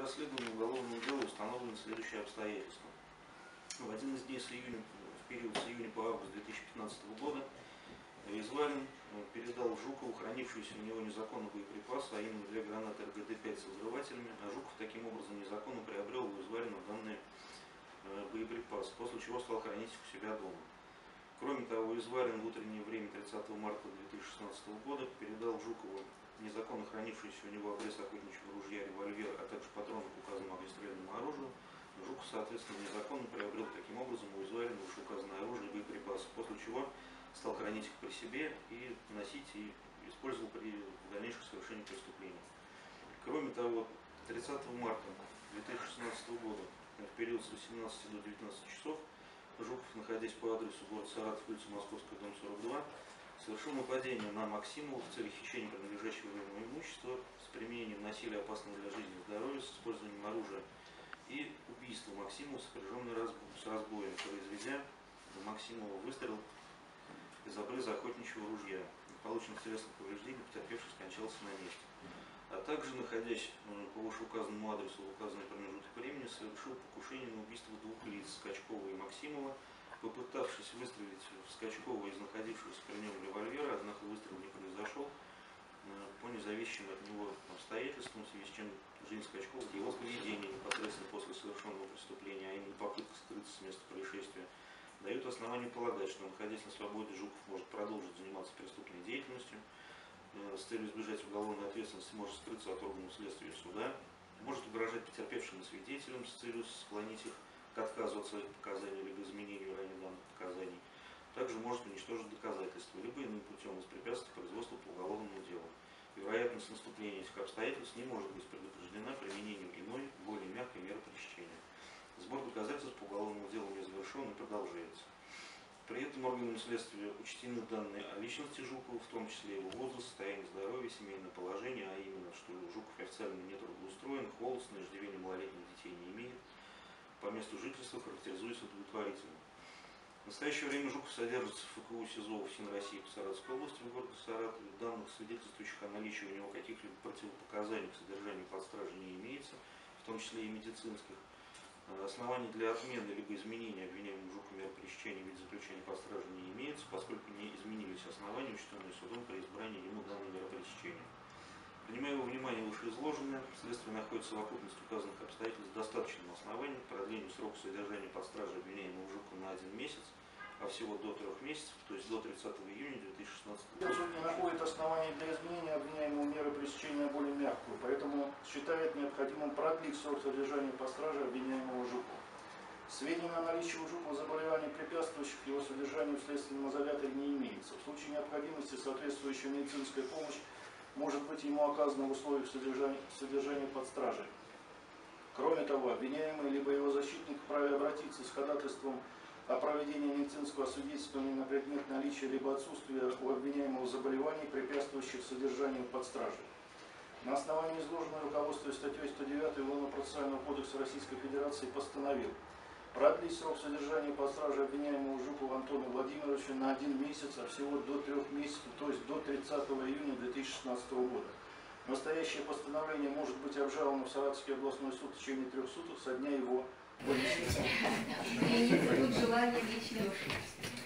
расследования уголовного дела установлены следующие обстоятельства. В один из дней в период с июня по август 2015 года Изварин передал Жукову хранившуюся у него незаконно боеприпасы, а именно 2 гранаты РГД-5 с взрывателями, а Жуков таким образом незаконно приобрел у Изварина данные боеприпасы, после чего стал хранить их у себя дома. Кроме того, Изварин в утреннее время 30 марта 2016 года передал Жукову незаконно хранившийся у него обрез охотничьего ружья, револьвер, а также патроны к указанному огнестрельному оружию. Жуков, соответственно, незаконно приобрел таким образом у Изварина вышеуказанное оружие и боеприпасы, после чего стал хранить их при себе и носить и использовал при дальнейшем совершении преступления. Кроме того, 30 марта 2016 года, в период с 18 до 19 часов, Жуков, находясь по адресу город Саратов, улица Московская, дом 42, совершил нападение на Максимова в целях хищения принадлежащего ему имущества с применением насилия, опасного для жизни и здоровья, с использованием оружия и убийство Максимова, сопряженное с разбоем, произведя Максимова выстрел из обреза охотничьего ружья. Полученных телесных повреждений потерпевший скончался на месте. А также, находясь по вышеуказанному адресу в указанный промежуток времени, совершил покушение на убийство 2 лиц, Скачкова и Максимова, попытавшись выстрелить в Скачкова из находившегося при нем револьвера, однако выстрел не произошел по независимым от него обстоятельствам, в связи с чем жизнь Скачкова, его поведение непосредственно после совершенного преступления, а именно попытка скрыться с места происшествия, дают основание полагать, что, находясь на свободе, Жуков может продолжить заниматься преступной деятельностью, с целью избежать уголовной ответственности может скрыться от органов следствия и суда, может угрожать потерпевшим и свидетелям с целью склонить их к отказу от своих показаний либо изменению ранее данных показаний, также может уничтожить доказательства, либо иным путем воспрепятствовать производству по уголовному делу. Вероятность наступления этих обстоятельств не может быть предупреждена применением иной, более мягкой меры пресечения. Сбор доказательств по уголовному делу не завершен и продолжается. При этом органам следствия учтены данные о личности Жукова, в том числе его возраст, состояние здоровья, семейное положение, а именно, что Жуков официально не трудоустроен, холост, на иждивение малолетних детей не имеет, по месту жительства характеризуется удовлетворительно. В настоящее время Жуков содержится в ФКУ СИЗО ФСИН России по Саратовской области в городе Саратове. Данных, свидетельствующих о наличии у него каких-либо противопоказаний к содержанию под стражей, не имеется, в том числе и медицинских. Оснований для отмены либо изменения обвиняемому Жукову меры пресечения в виде заключения под стражей не имеется, поскольку не изменились основания, учтенные судом при избрании ему данной меры пресечения. Принимая во внимание вышеизложенное, следствие находит совокупность указанных обстоятельств достаточным основанием к продлению срока содержания под стражей обвиняемого Жукова на 1 месяц, а всего до 3 месяцев, то есть до 30 июня 2016 года. Суд не находит оснований для изменения обвиняемого меры пресечения более мягкую, поэтому считает необходимым продлить срок содержания под стражей обвиняемого Жукова. Сведений о наличии у Жукова заболеваний, препятствующих его содержанию в следственном изоляторе, не имеется. В случае необходимости соответствующая медицинская помощь может быть ему оказана в условиях содержания под стражей. Кроме того, обвиняемый либо его защитник вправе обратиться с ходатайством о проведении медицинского освидетельствования на предмет наличия либо отсутствия у обвиняемого заболеваний, препятствующих содержанию под стражей. На основании изложенного руководствуясь статьей 109 Уголовно-процессуального кодекса Российской Федерации постановил продлить срок содержания под стражей обвиняемого Жукова Антона Владимировича на 1 месяц, а всего до 3 месяцев, то есть до 30 июня 2016 года. Настоящее постановление может быть обжаловано в Саратовский областной суд в течение 3 суток со дня его вынесения. Тут желание лично.